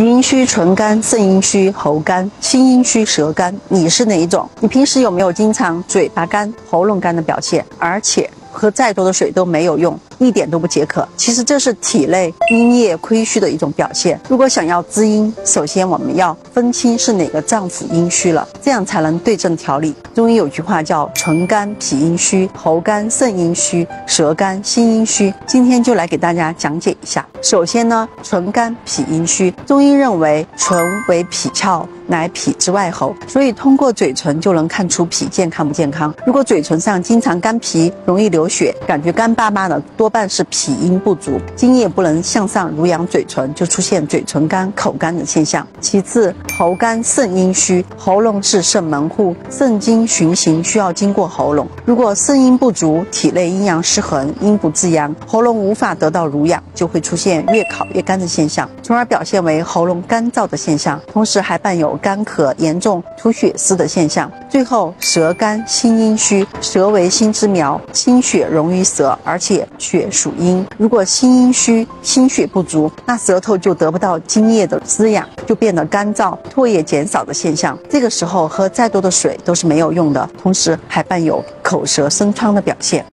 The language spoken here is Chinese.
脾阴虚、唇干、肾阴虚、喉干、心阴虚、舌干，你是哪一种？你平时有没有经常嘴巴干、喉咙干的表现？而且喝再多的水都没有用，一点都不解渴。其实这是体内阴液亏虚的一种表现。如果想要滋阴，首先我们要分清是哪个脏腑阴虚了，这样才能对症调理。中医有句话叫唇干脾阴虚，喉干肾阴虚，舌干心阴虚。今天就来给大家讲解一下。首先呢，唇干脾阴虚，中医认为唇为脾窍，乃脾之外候，所以通过嘴唇就能看出脾健康不健康。如果嘴唇上经常干皮，容易流血，感觉干巴巴的，多半是脾阴不足，津液不能向上濡养嘴唇，就出现嘴唇干、口干的现象。其次，喉干肾阴虚，喉咙是肾门户，肾经循行需要经过喉咙。如果肾阴不足，体内阴阳失衡，阴不自阳，喉咙无法得到濡养，就会出现越烤越干的现象，从而表现为喉咙干燥的现象，同时还伴有干咳、严重吐血丝的现象。最后，舌干心阴虚，舌为心之苗，心血溶于舌，而且血属阴。如果心阴虚，心血不足，那舌头就得不到津液的滋养，就变得干燥、唾液减少的现象。这个时候喝再多的水都是没有用的，同时还伴有口舌生疮的表现。